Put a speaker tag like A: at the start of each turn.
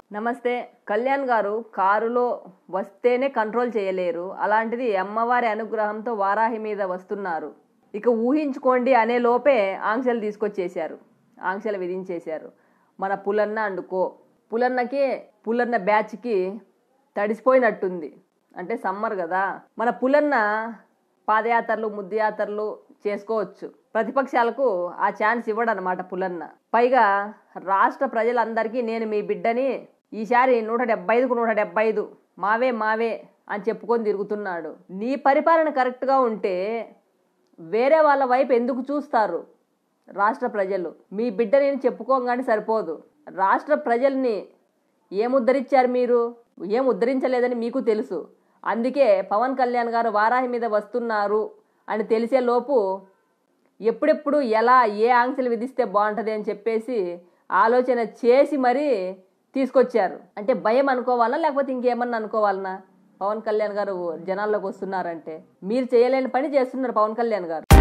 A: నమస్తే. కళ్యాణ్ గారు కారులో వస్తేనే కంట్రోల్ చేయలేరు. అలాంటిది అమ్మవారి అనుగ్రహంతో వారాహి మీద వస్తున్నారు. ఇక ఊహించుకోండి అనే లోపే ఆంక్షలు తీసుకొచ్చేశారు, ఆంక్షలు విధించేశారు. మన పులన్న అండుకో, పులన్న బ్యాచ్కి తడిసిపోయినట్టుంది. అంటే సమ్మర్ కదా, మన పులన్న పాదయాత్రలు ముద్దుయాత్రలు చేసుకోవచ్చు. ప్రతిపక్షాలకు ఆ ఛాన్స్ ఇవ్వడనమాట పులన్న. పైగా రాష్ట్ర ప్రజలందరికీ నేను మీ బిడ్డని, ఈసారి 175కు 175 మావే అని చెప్పుకొని తిరుగుతున్నాడు. నీ పరిపాలన కరెక్ట్గా ఉంటే వేరే వాళ్ళ వైపు ఎందుకు చూస్తారు రాష్ట్ర ప్రజలు? మీ బిడ్డని చెప్పుకోగానే సరిపోదు. రాష్ట్ర ప్రజల్ని ఏం ఉద్ధరించారు మీరు? ఏం ఉద్ధరించలేదని మీకు తెలుసు. అందుకే పవన్ కళ్యాణ్ గారు వారాహి మీద వస్తున్నారు అని తెలిసే లోపు ఎప్పుడెప్పుడు ఎలా ఏ ఆంక్షలు విధిస్తే బాగుంటుంది అని చెప్పేసి ఆలోచన చేసి మరీ తీసుకొచ్చారు. అంటే భయం అనుకోవాలా లేకపోతే ఇంకేమన్నా అనుకోవాలనా? పవన్ కళ్యాణ్ గారు జనాల్లోకి వస్తున్నారంటే మీరు చేయలేని పని చేస్తున్నారు పవన్ కళ్యాణ్ గారు.